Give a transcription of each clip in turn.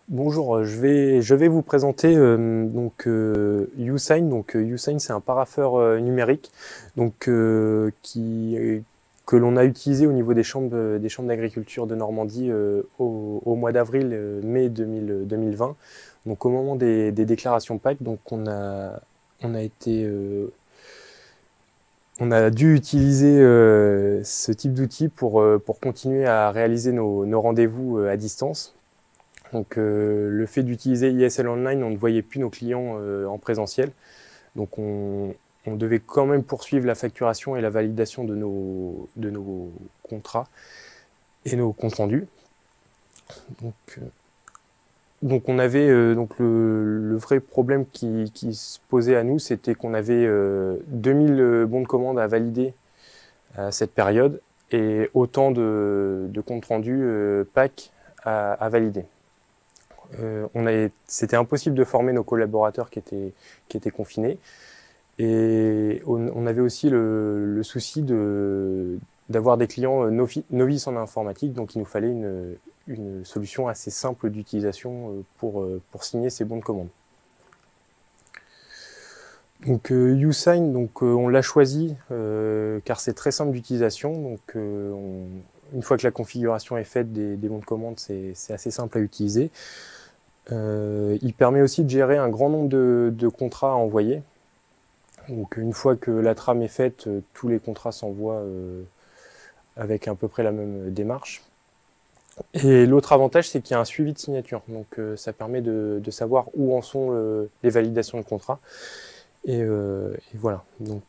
Bonjour, je vais vous présenter YouSign. YouSign, c'est un parapheur numérique que l'on a utilisé au niveau des chambres d'agriculture de Normandie au mois d'avril, mai 2020. Donc au moment des déclarations PAC, on a été on a dû utiliser ce type d'outil pour continuer à réaliser nos rendez-vous à distance. Le fait d'utiliser ISL Online, on ne voyait plus nos clients en présentiel. Donc on devait quand même poursuivre la facturation et la validation de nos contrats et nos comptes rendus. Donc, euh, on avait le vrai problème qui se posait à nous, c'était qu'on avait 2000 bons de commande à valider à cette période et autant de comptes rendus PAC à valider. C'était impossible de former nos collaborateurs qui étaient confinés. Et on avait aussi le souci d'avoir des clients novices en informatique, donc il nous fallait une solution assez simple d'utilisation pour signer ces bons de commande. YouSign, on l'a choisi car c'est très simple d'utilisation. Une fois que la configuration est faite des bons de commande, c'est assez simple à utiliser. Il permet aussi de gérer un grand nombre de contrats à envoyer. Donc une fois que la trame est faite, tous les contrats s'envoient avec à peu près la même démarche. Et l'autre avantage, c'est qu'il y a un suivi de signature. Ça permet de savoir où en sont les validations de contrats. Et voilà.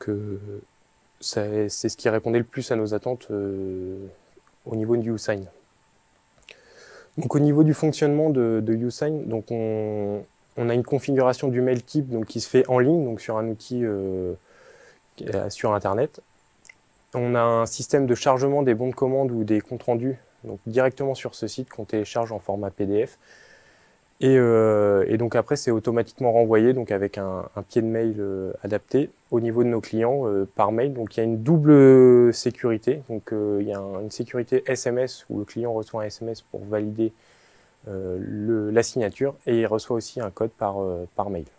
C'est ce qui répondait le plus à nos attentes au niveau de YouSign. Donc au niveau du fonctionnement de YouSign, on a une configuration du mail type qui se fait en ligne, donc sur un outil sur Internet. On a un système de chargement des bons de commande ou des comptes rendus directement sur ce site qu'on télécharge en format PDF. Et donc après, c'est automatiquement renvoyé avec un pied de mail adapté au niveau de nos clients par mail. Donc il y a une double sécurité. Il y a une sécurité SMS où le client reçoit un SMS pour valider la signature et il reçoit aussi un code par mail.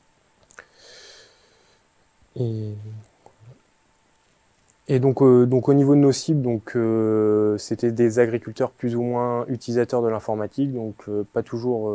Et donc au niveau de nos cibles, c'était des agriculteurs plus ou moins utilisateurs de l'informatique, pas toujours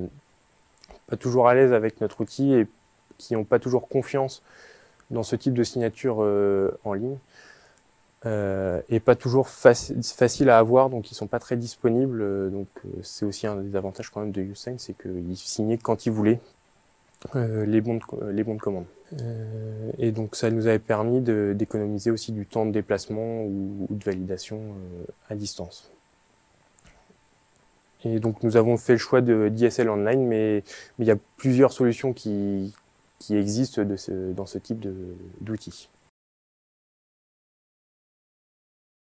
à l'aise avec notre outil et qui n'ont pas toujours confiance dans ce type de signature en ligne. Et pas toujours facile à avoir, donc ils sont pas très disponibles. C'est aussi un des avantages quand même de YouSign, c'est qu'ils signaient quand ils voulaient les bons de commande. Et donc ça nous avait permis d'économiser aussi du temps de déplacement ou de validation à distance. Et donc nous avons fait le choix d'ISL Online, mais il y a plusieurs solutions qui existent dans ce type d'outils.